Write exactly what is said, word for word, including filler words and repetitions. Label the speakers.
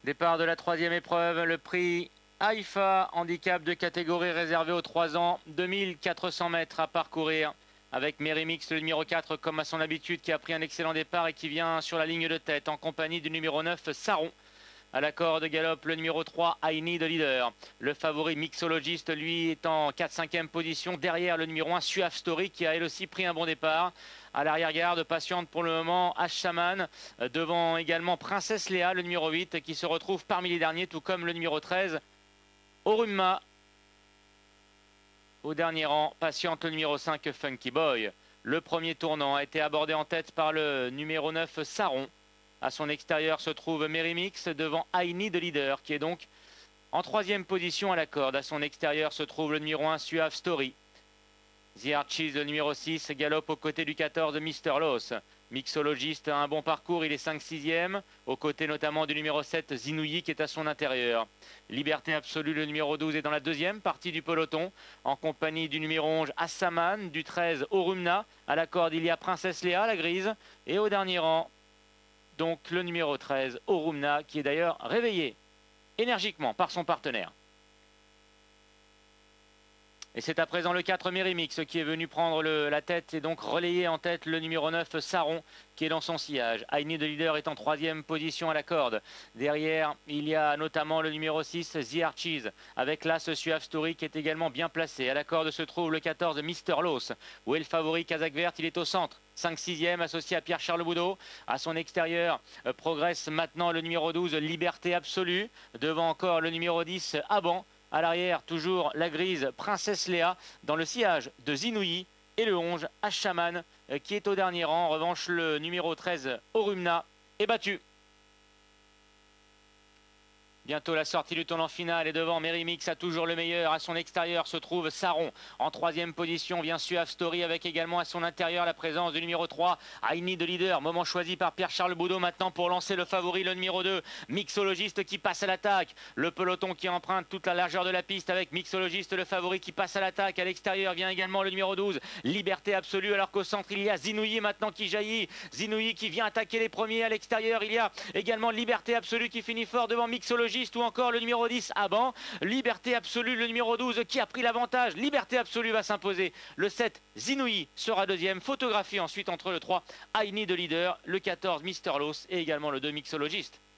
Speaker 1: Départ de la troisième épreuve, le prix Haïfa, handicap de catégorie réservé aux trois ans, deux mille quatre cents mètres à parcourir avec Mérimix, le numéro quatre, comme à son habitude, qui a pris un excellent départ et qui vient sur la ligne de tête en compagnie du numéro neuf, Saron. À la corde galope le numéro trois, I Need a Leader. Le favori mixologiste, lui, est en quatre cinquième position derrière le numéro un, Suave Story, qui a elle aussi pris un bon départ. À l'arrière-garde, patiente pour le moment, H-Shaman. Devant également Princesse Léa, le numéro huit, qui se retrouve parmi les derniers, tout comme le numéro treize, Oruma. Au dernier rang, patiente le numéro cinq, Funky Boy. Le premier tournant a été abordé en tête par le numéro neuf, Saron. À son extérieur se trouve Mérimix devant I Need a Leader, qui est donc en troisième position à la corde. À son extérieur se trouve le numéro un, Suave Story. The Archies, le numéro six, galope aux côtés du quatorze, Mister Loss. Mixologiste a un bon parcours, il est cinq sixième, aux côtés notamment du numéro sept, Zinouyi, qui est à son intérieur. Liberté absolue, le numéro douze, est dans la deuxième partie du peloton, en compagnie du numéro onze, Assaman, du treize, Orumna. À la corde, il y a Princesse Léa, la grise, et au dernier rang, donc le numéro treize, Orumna, qui est d'ailleurs réveillé énergiquement par son partenaire. Et c'est à présent le quatre, Mérimix, qui est venu prendre le, la tête et donc relayer en tête le numéro neuf, Saron, qui est dans son sillage. I Need a Leader est en troisième position à la corde. Derrière, il y a notamment le numéro six, The Archies, avec l'as Suave Story, qui est également bien placé. À la corde se trouve le quatorze, Mister Loss. Où est le favori, Kazakh Vert? Il est au centre. cinq sixième, associé à Pierre-Charles Boudot. À son extérieur, euh, progresse maintenant le numéro douze, Liberté Absolue. Devant encore le numéro dix, Aban. À l'arrière, toujours la grise Princesse Léa dans le sillage de Zinouyi et le onze, H-Shaman, qui est au dernier rang. En revanche, le numéro treize, Orumna, est battu. Bientôt la sortie du tournant final et devant Mérimix a toujours le meilleur. À son extérieur se trouve Saron. En troisième position vient Suave Story avec également à son intérieur la présence du numéro trois, I Need a Leader. Moment choisi par Pierre-Charles Boudot maintenant pour lancer le favori, le numéro deux, Mixologiste, qui passe à l'attaque. Le peloton qui emprunte toute la largeur de la piste avec Mixologiste, le favori, qui passe à l'attaque. À l'extérieur vient également le numéro douze, Liberté Absolue, alors qu'au centre il y a Zinouyi maintenant qui jaillit. Zinouyi qui vient attaquer les premiers. À l'extérieur il y a également Liberté Absolue qui finit fort devant Mixologiste, ou encore le numéro dix, Aban. Liberté Absolue, le numéro douze, qui a pris l'avantage. Liberté Absolue va s'imposer. Le sept, Zinouyi, sera deuxième. Photographie ensuite entre le trois, I Need a Leader, le quatorze, Mister Loss, et également le deux, Mixologiste.